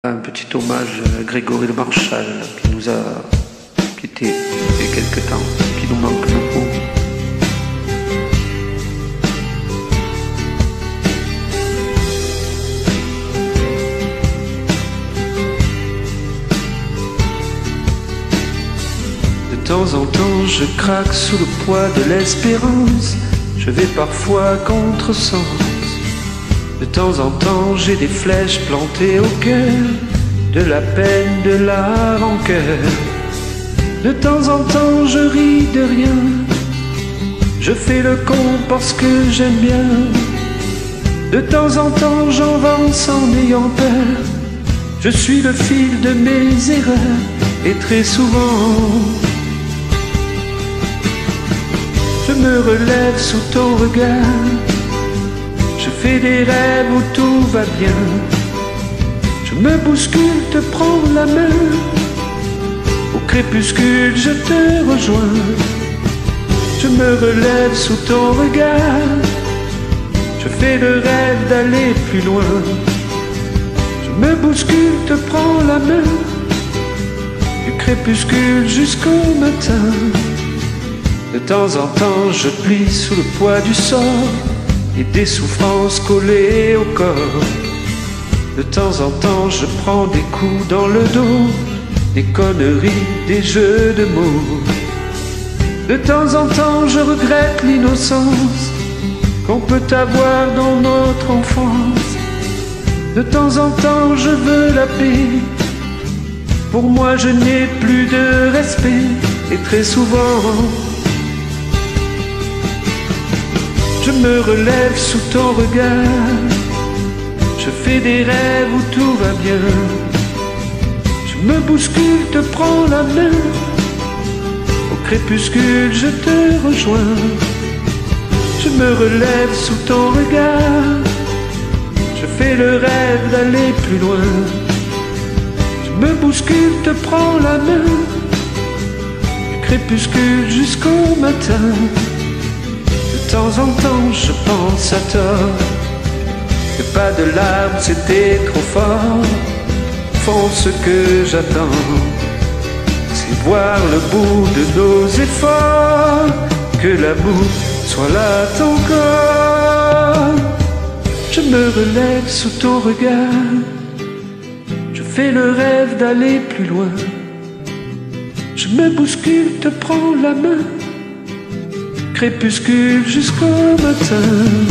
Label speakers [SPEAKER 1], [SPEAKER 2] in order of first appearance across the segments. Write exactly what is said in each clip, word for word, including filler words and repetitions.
[SPEAKER 1] Un petit hommage à Grégory Le Marchal qui nous a quittés il y a quelques temps, qui nous manque beaucoup. De temps en temps je craque sous le poids de l'espérance, je vais parfois à contresens. De temps en temps j'ai des flèches plantées au cœur, de la peine, de la rancœur. De temps en temps je ris de rien, je fais le con parce que j'aime bien. De temps en temps j'avance en ayant peur, je suis le fil de mes erreurs. Et très souvent je me relève sous ton regard, je fais des rêves où tout va bien. Je me bouscule, te prends la main, au crépuscule je te rejoins. Je me relève sous ton regard, je fais le rêve d'aller plus loin. Je me bouscule, te prends la main, du crépuscule jusqu'au matin. De temps en temps je plie sous le poids du sort et des souffrances collées au corps. De temps en temps je prends des coups dans le dos, des conneries, des jeux de mots. De temps en temps je regrette l'innocence qu'on peut avoir dans notre enfance. De temps en temps je veux la paix, pour moi je n'ai plus de respect. Et très souvent je me relève sous ton regard, je fais des rêves où tout va bien. Je me bouscule, te prends la main, au crépuscule je te rejoins. Je me relève sous ton regard, je fais le rêve d'aller plus loin. Je me bouscule, te prends la main, du crépuscule jusqu'au matin. De temps en temps je pense à tort que pas de larmes c'était trop fort. Font ce que j'attends, c'est voir le bout de nos efforts, que l'amour soit là encore. Je me relève sous ton regard, je fais le rêve d'aller plus loin. Je me bouscule, te prends la main, crépuscule jusqu'au matin.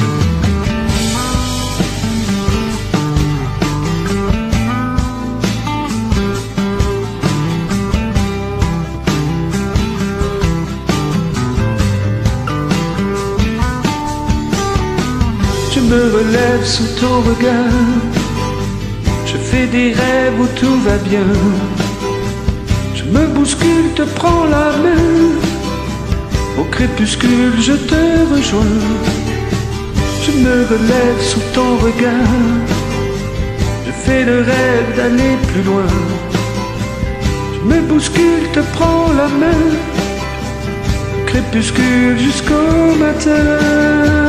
[SPEAKER 1] Je me relève sous ton regard, je fais des rêves où tout va bien. Je me bouscule, te prends la main, au crépuscule je te rejoins. Je me relève sous ton regard, je fais le rêve d'aller plus loin. Je me bouscule, te prends la main, au crépuscule jusqu'au matin.